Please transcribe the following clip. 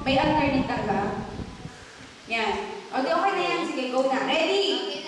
May alternate ka ba? Yan. O, di okay na yan. Sige, go na. Ready?